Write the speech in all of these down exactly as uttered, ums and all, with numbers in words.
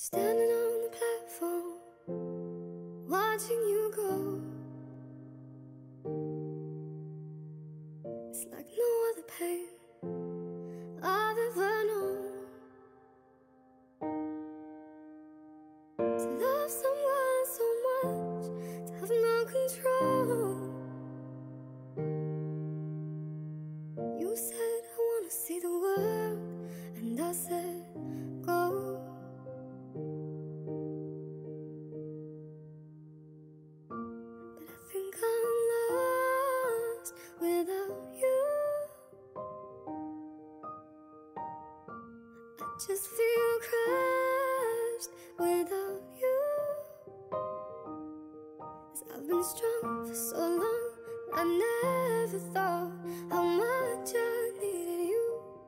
Standing on the platform, watching you go. It's like no other pain I've ever known. To love someone so much, to have no control. You said I wanna see the world, and I said go. But I think I'm lost without you. I just feel crushed without you. 'Cause I've been strong for so long, I never thought how much I needed you.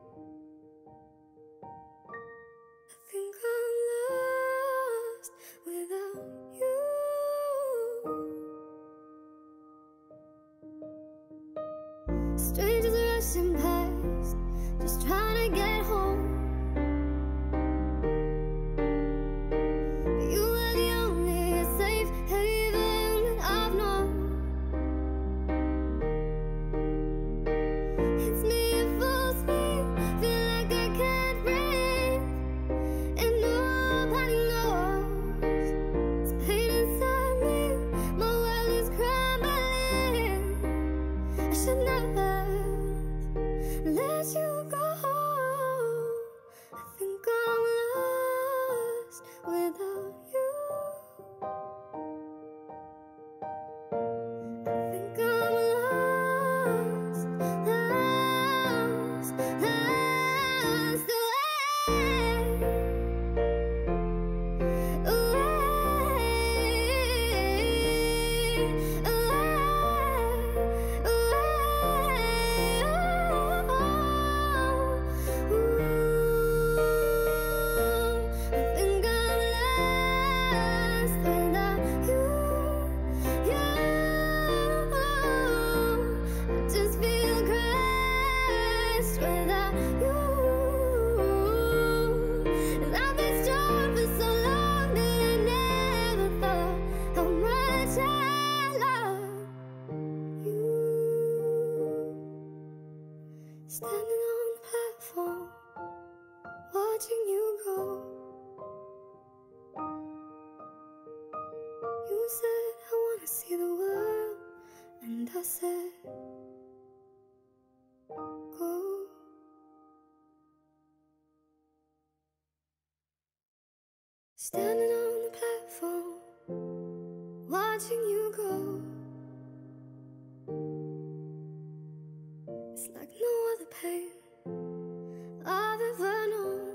I think I'm lost without you. Strangers rushing past, just trying to get home. But you were the only safe haven that I've known. It's me at full speed, feel like I can't breathe, and nobody knows. It's pain inside me, my world is crumbling. I should never let you go. I think I'm lost without you. I think I'm lost, lost, lost away, away, standing on the platform, watching you go. You said I wanna see the world, and I said go. Standing on the platform, watching you go. It's like no other pain I've ever known.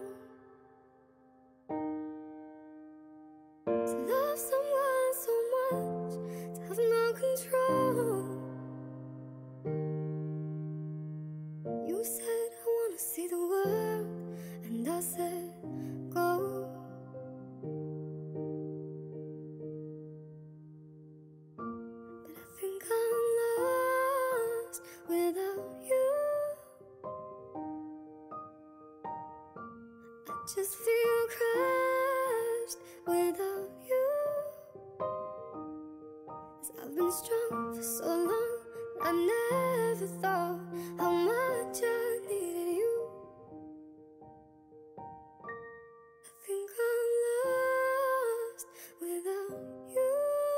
To love someone so much, to have no control. You said I wanna see the world, and I said go. But I think I'm lost without you. I just feel crushed without you. 'Cause I've been strong for so long, I never thought how much I needed you. I think I'm lost without you.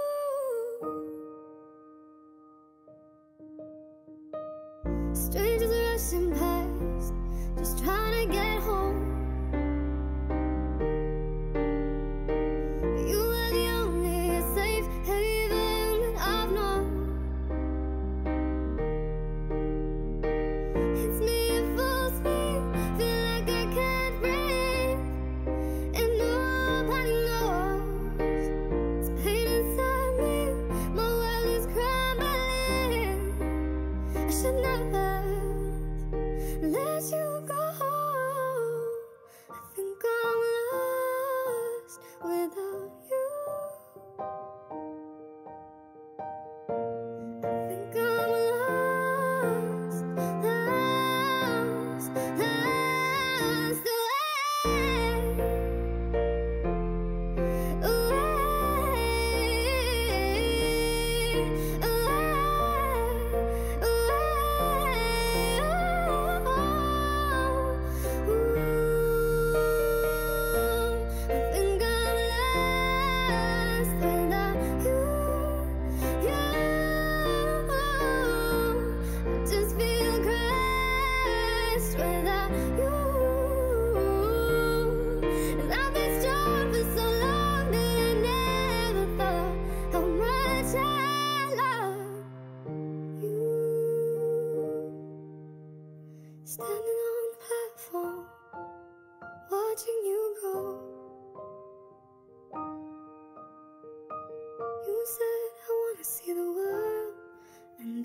Strangers rushing past, just trying to get home. But you were the only safe haven that I've known. It's me at full speed, feel like I can't breathe, and nobody knows. It's pain inside me, my world is crumbling. I should never let you go.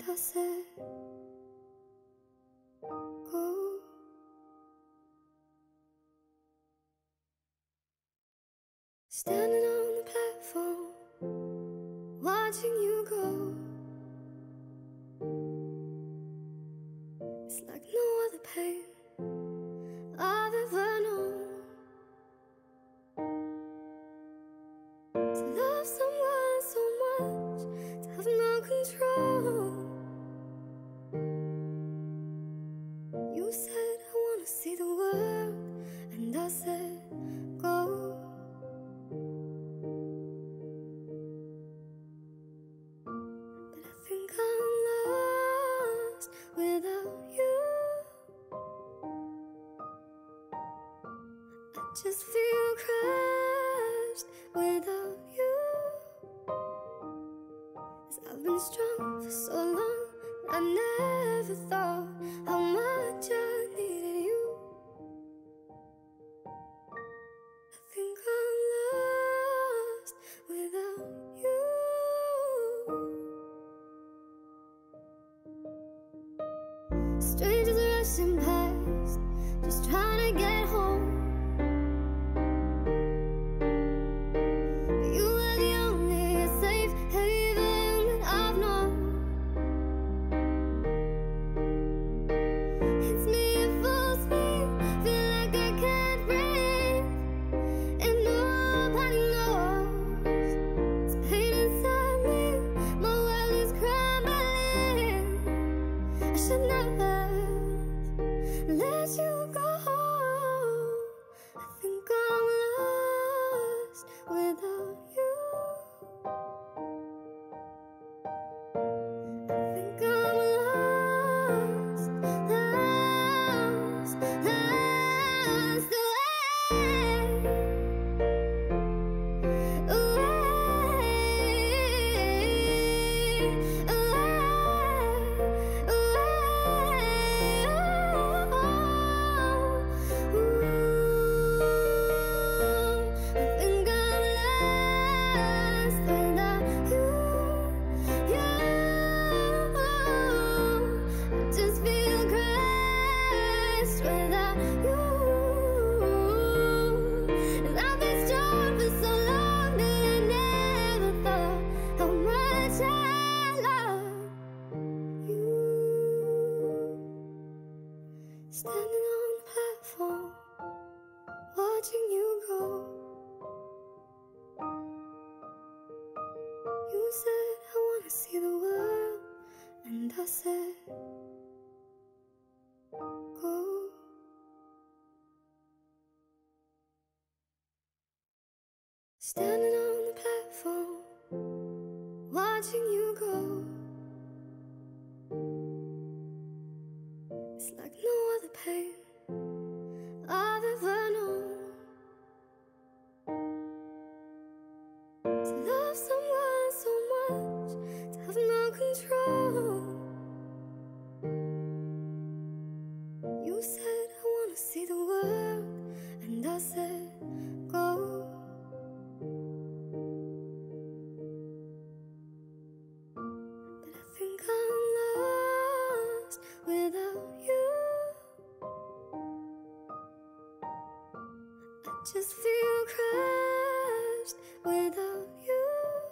I said, go. Standing on the platform, watching you go. It's like no other pain I've ever known. To love someone so much, to have no control. You said, I wanna see the world, and I said, go. But I think I'm lost without you. I just feel crushed without you. 'Cause I've been strong for so long, I never thought how much I needed you. I think I'm lost without you. Strangers rushing past, just trying to get home. But you were the only safe haven that I've known. It's me at full speed, feel like I can't breathe, and nobody knows. It's pain inside me, my world is crumbling. I should never let you go. I think I'm lost without you. I think I'm lost, lost, lost away, away, standing on the platform, watching you go. You said, I wanna see the world, and I said, go. Standing on the platform, watching you go. It's like no other pain I've ever known. To love someone so much, to have no control. You said, I wanna see the world, and I said, go. But I think I'm lost without you. I just feel crushed without you.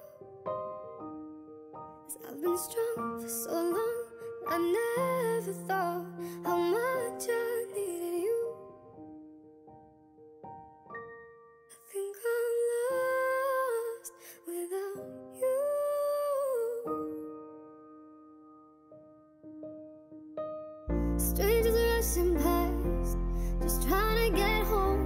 'Cause I've been strong for so long, I never thought how much I needed you. I think I'm lost without you. Strangers rushing past, just trying to get home.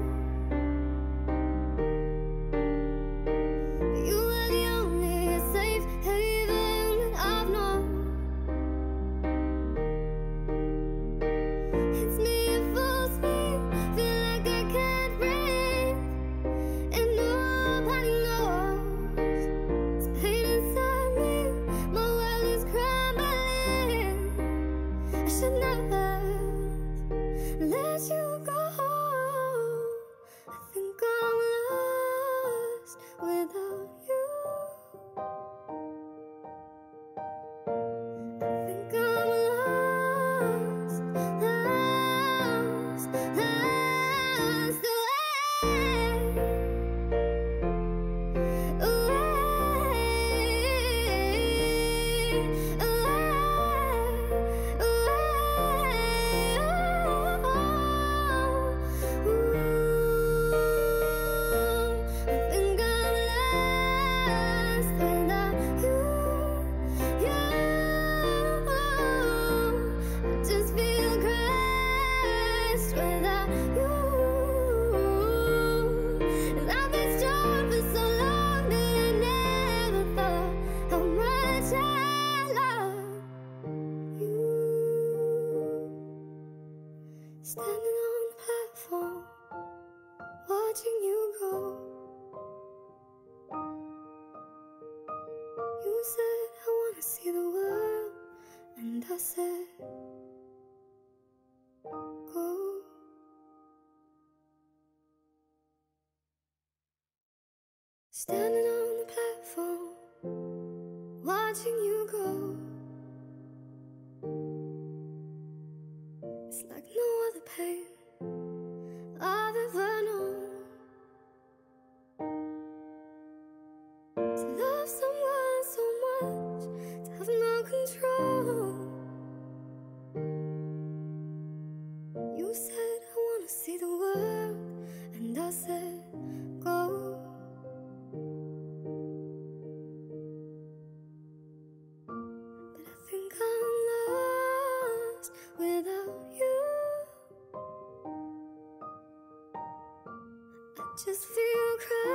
But you were the only safe haven that I've known. It's me at full speed, feel like I can't breathe, and nobody knows. It's pain inside me, my world is crumbling. I should never let you go. You said I wanna see the world, and I said go. Standing on the platform, watching you go. It's like no other pain I've ever known. To love someone so much, to have no control. You said I wanna see the world, and I said go. But I think I'm lost without you. I just feel crazy.